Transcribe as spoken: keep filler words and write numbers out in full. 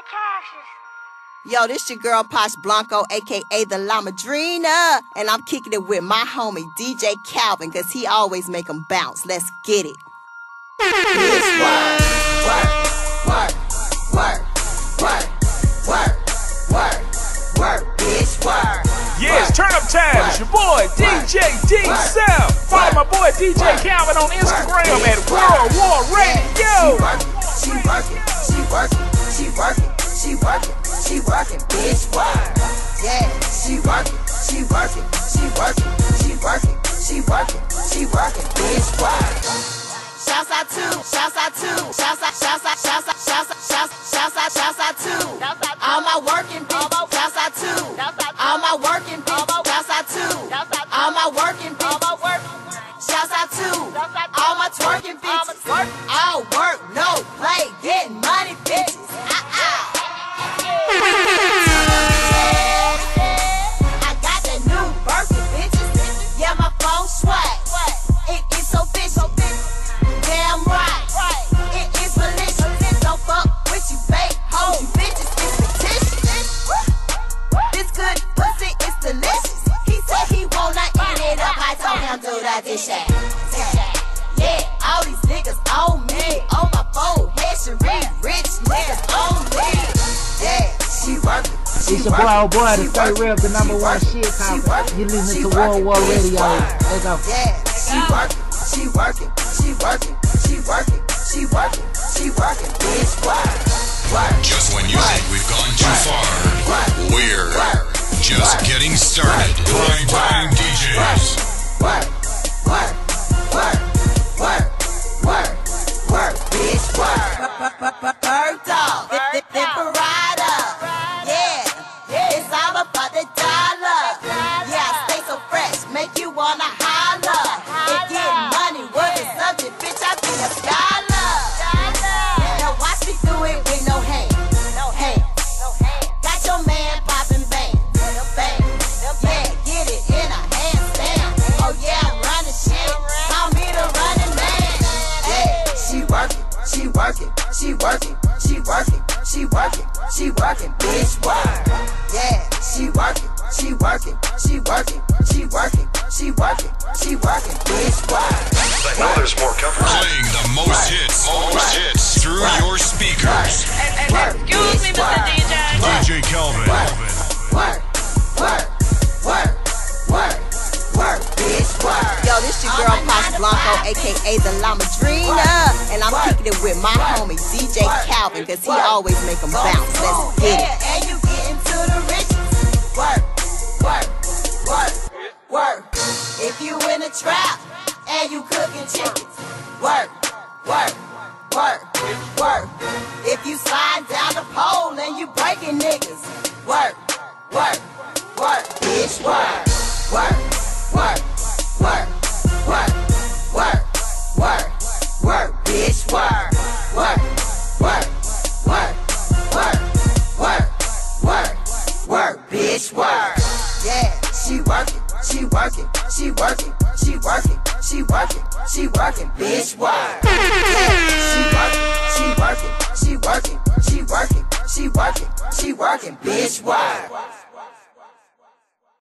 Yo, this your girl Posh Blanco, aka the La Madrina, and I'm kicking it with my homie D J Calvin, cause he always make them bounce. Let's get it. It's work, work, work, work, work, work, work, work, bitch, work. Yeah, it's turn up time. It's your boy D J D Sound. Follow my boy D J Calvin on Instagram at World War Radio. She working, she working, she working, she working. She working, bitch, work. Yeah, she working, she working, she working, she working, she working, she working, bitch, work. Shouts out to, shouts out to, shouts out, shouts out, shouts out, shouts out, shouts out, shouts out to all my working bitches. Shouts out to all my working bitches. Shouts out to all my working bitches. Shouts out to all my twerking bitches. All work, no play, getting money, bitches. Uh-uh. I got that new Birkin, bitches. Yeah, my phone swag. It is so vicious. Damn right. It is malicious. Don't fuck with you, babe. Hold you bitches. It's fictitious. This good pussy is delicious. He said he wanna eat it up. I told him do that this shit. Yeah, all these niggas on me. On my forehead, Cherie. Rich niggas on me. Yeah, she working. It's your boy, oh boy, the straight rep, the number one shit talker. You listening to World War Radio. Let's go. Yeah, she working, she working, she working, she working, she working, she working, bitch, work, work. Just when you think we've gone too far, we're just getting started. Prime Time D Js. Work, work, work, work, work, work, bitch, work. Bird dog, then Parada. It's all about the dollar. Yeah, I stay so fresh, make you wanna holler. If getting money was the subject, bitch, I be a scholar. Now watch me do it with no hand, no hand. Got your man popping bang, bang. Yeah, get it in a handstand. Oh yeah, I'm running shit. Call me the running man. Yeah, she working, she working, she working, she working, she working, she working, bitch, work. Yeah, she working, she working, she working, she working, she working, she working, bitch, work. I know there's more comfort. Playing the most hits, most hits through your speakers. And, and excuse me, Mister D J. D J Calvin. Work, work, work, work, work, bitch, work. Yo, this your girl Posh Blanco, aka the La Madrina, and I'm kicking it with my homie D J Calvin, cause he always make them bounce. Let's get it. And you getting to the riches. Work, work, work, work. If you in a trap and you cooking chickens, work, work, work, work. If you slide down the pole and you breaking niggas, work, work, work, bitch, work, work, work, work, work, work, work, work, bitch, work, work, work, work, work, work, work, work, bitch, work. Yeah, she working, she working, she working, she working, she working, she working, bitch, work. Yeah, she working, she working, she working, she working, she working, she working, bitch, work.